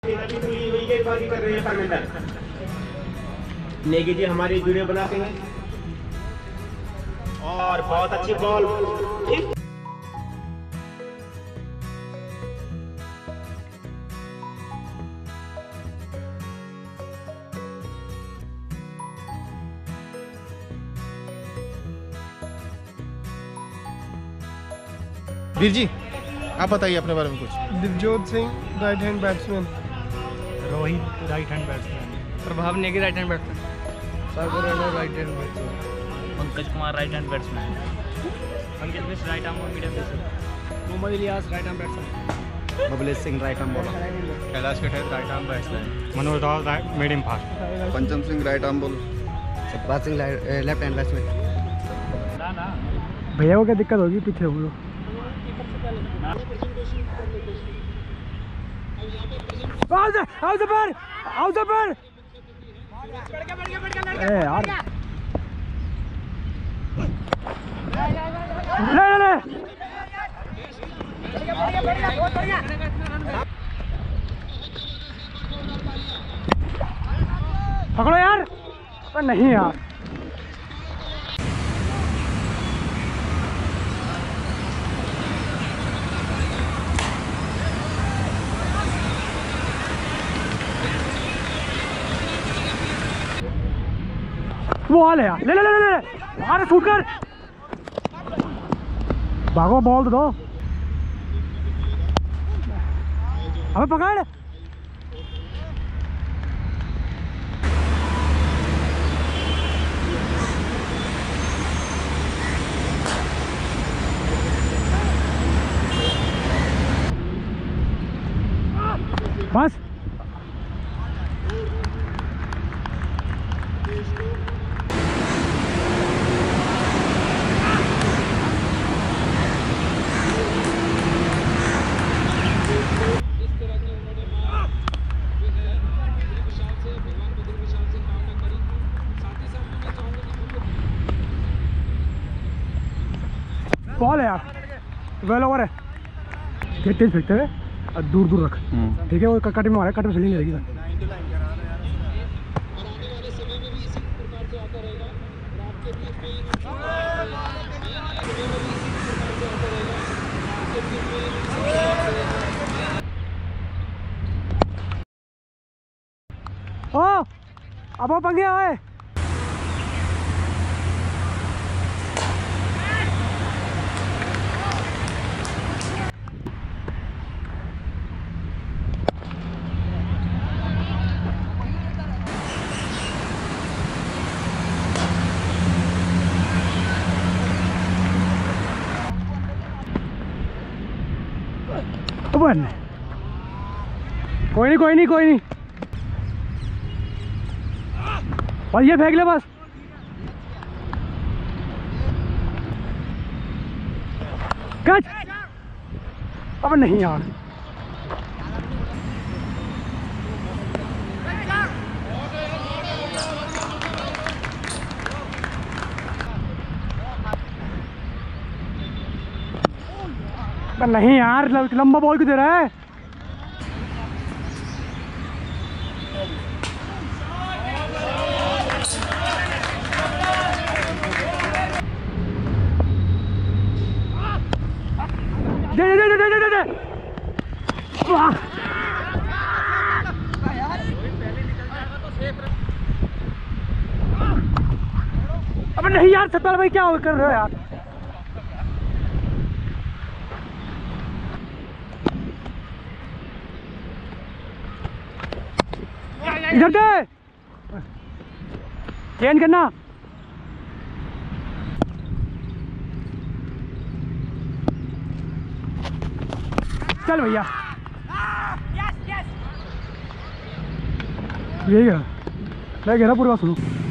गेंदबाजी कर रहे हैं परमिंदर। नेगी जी हमारी वीडियो बनाते हैं और बहुत अच्छी बॉल। वीर जी आप बताइए अपने बारे में कुछ। Divjot Singh right hand batsman. Rohit right hand batsman. Prabhav Negi right hand batsman. Sagar Raina right hand batsman. Pankaj Kumar right hand batsman. Ankit Mishra right arm और medium pacer. Mohammed Ilyas right arm batsman. Bablesh Singh right arm bowler. Kailash Kater right arm batsman. Manoj Rao medium fast. Pancham Singh right arm bowler. Satpal Singh left hand batsman. भैया को क्या दिक्कत होगी पीछे वो लोग। यार पकड़ो यार। नहीं यार वो हाल है यार। ले ले ले ले अरे शूट कर। भागो बॉल तो दो। अबे पकड़। बस बॉल है यार। वेल ओवर है। तेज फेंकते हुए और दूर दूर रख। ठीक है वो कट में आ रहा है। कट में फील्डिंग नहीं रहेगी। ओ अब वो पंगे आए। कोई नहीं कोई नहीं कोई नहीं। और ये फेंक ले बस। कैच। अब नहीं यार। नहीं यार लंबा बॉल क्यों दे रहा है। दे दे दे दे दे दे दे। अब नहीं यार सतपाल भाई क्या कर रहे हो यार। इधर दे। चेंज करना। चल भैया यही है। मैं कह रहा पूरी बात सुनो।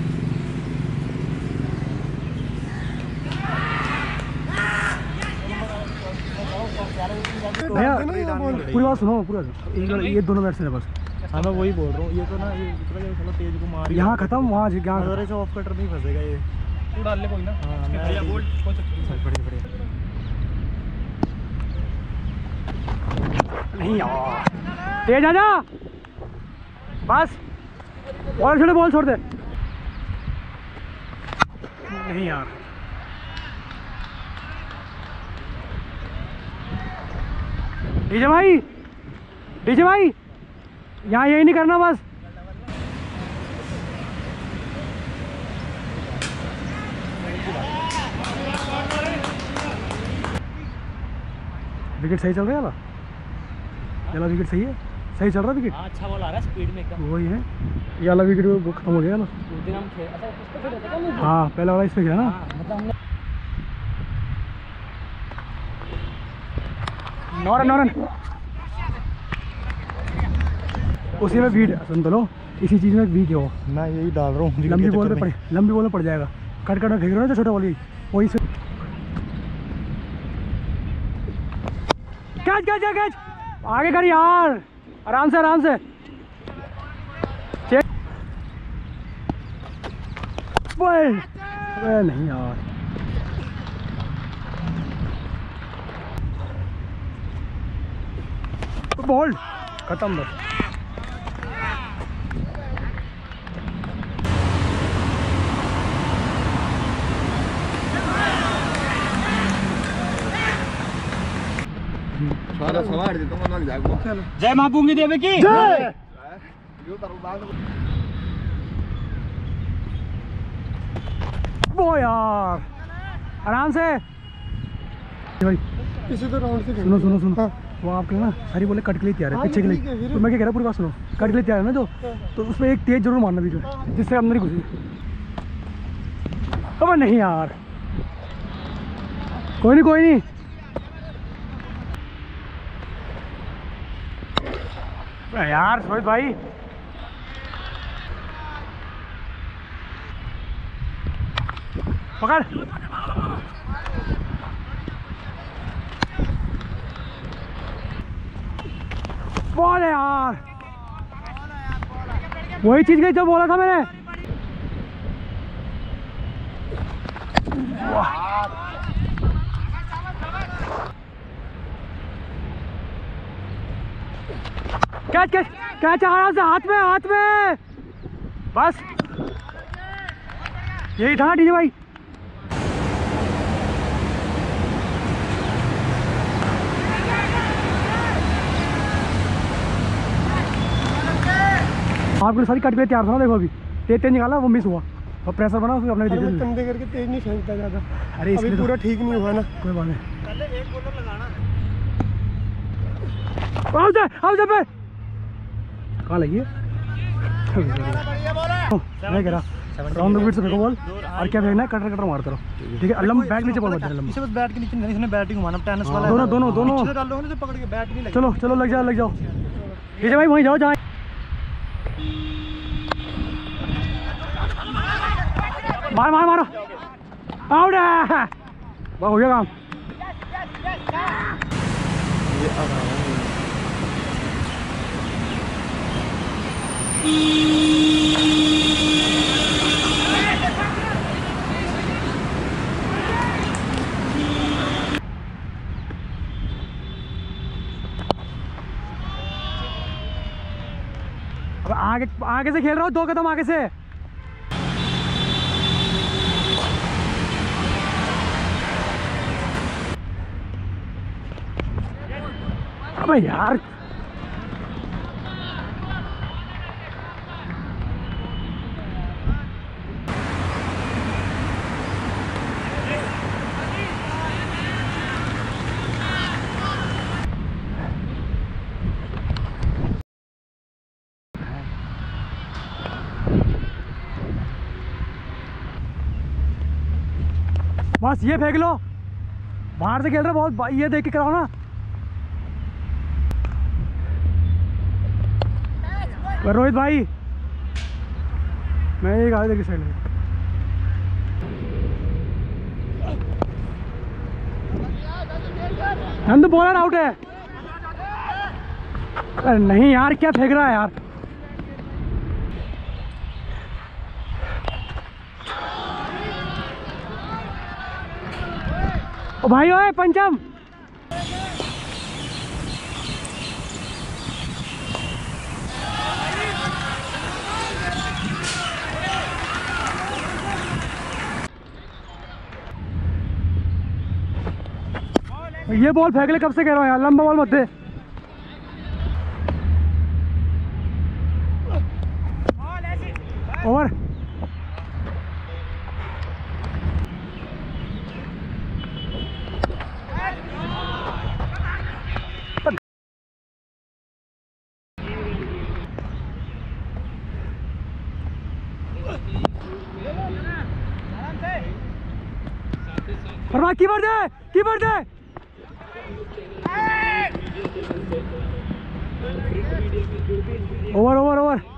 भैया पूरी बात सुनो पूरा। ये दोनों बैट्स हैं बस। हाँ मैं वही बोल रहा हूँ। ये तो ना ये तेज को मार यहाँ खत्म वहाँ से ऑफ कटर नहीं फंसेगा ये। तू डाल ले कोई ना। हाँ बढ़िया बढ़िया। नहीं यार तेज आजा। बस बॉल छोड़ दे। नहीं यार, डीजे भाई यहाँ यही नहीं करना बस। विकेट सही चल रहा है वाला विकेट सही है, सही चल रहा है विकेट। अच्छा बॉल आ रहा है स्पीड में एकदम। वही है, ये वाला विकेट खत्म हो गया ना। उस दिन हम खेल अच्छा उस पे खेले थे क्या हम? हाँ पहला वाला इस पे गया ना। मतलब हमने नॉरन उसी में बीट सुन तो लो, इसी चीज़ में वीक है वो। मैं यही डाल रहा हूँ, लंबी बॉल में पड़ जाएगा। कट में फेंक रहे हो ना, छोटा बॉल वही से। कैच आगे कर यार, आराम से चेक। नहीं यार, बॉल खत्म बस। सारा सवार दे तुमको ना जागो। जय मां पूंगी देवी की जय। वो यार आराम से भाई, इसी तो राउंड से सुनो हाँ। वो आपके ना सारी बोले कट के लिए तैयार है, पीछे के लिए। तो मैं क्या कह रहा हूँ, पूरी बात सुनो, कट के लिए तैयार है ना जो, तो उसमें एक तेज जरूर मारना बीच में, जिससे अंदर ही घुसे। अब नहीं यार, कोई नहीं यार। रोहित भाई पकड़, बॉल है यार, वही चीज गई जो बोला था मैंने। कैच आराम से, हाथ में बस। यही था डीजे भाई। आपको सारी कट पे तैयार था ना, देखो अभी तेज निकाला, वो मिस हुआ और प्रेशर बना उसको अपने दे। कंधे करके तेज नहीं फेंकता ज़्यादा। अरे इसलिए पूरा ठीक नहीं हुआ ना, कोई बात नहीं। पहले एक बॉलर लगाना। आओ पे कहाँ लगी है? मैं कह रहा राउंड विकेट से फेंको बॉल, और क्या फेंकना है, कटर मारते रहो, ठीक है। लंब बैट नीचे बॉल मत देना, लंबी। इसे बस बैट के नीचे नहीं, इसने बैटिंग घुमाना, टेनिस वाला दोनों नीचे डाल दोगे तो पकड़ के बैट नहीं लगे। चलो लग जाओ डीजे भाई, वहीं जाओ जहाँ। मारो आउट है, बहुत हो गया काम। अब आगे से खेल रहा हूँ, 2 कदम आगे से। अबे यार बस ये फेंक लो, बाहर से खेल रहे बहुत, ये देख के कराओ ना। रोहित भाई मैं एक आगे साइड में, नंदू बॉलर आउट है। अरे नहीं यार, क्या फेंक रहा है यार। ओ भाई ओए पंचम, ये बॉल फेंक ले, कब से कह रहा हूँ यार, लंबा बॉल मत दे। ओवर। कीपर दे, कीपर दे। Over over over.